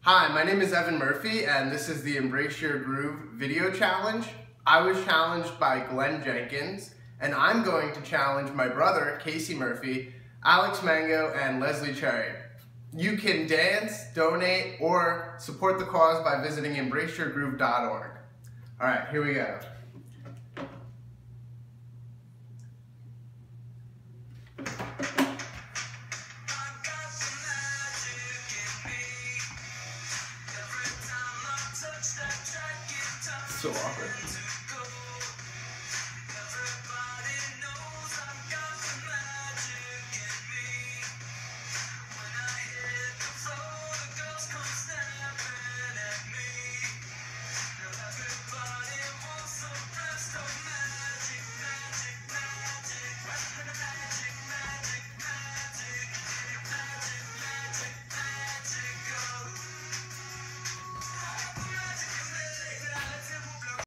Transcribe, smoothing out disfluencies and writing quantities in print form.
Hi, my name is Evan Murphy, and this is the Embrace Your Groove video challenge. I was challenged by Glenn Jenkins, and I'm going to challenge my brother, Casey Murphy, Alex Mango, and Leslie Cherry. You can dance, donate, or support the cause by visiting embraceyourgroove.org. All right, here we go. So awkward.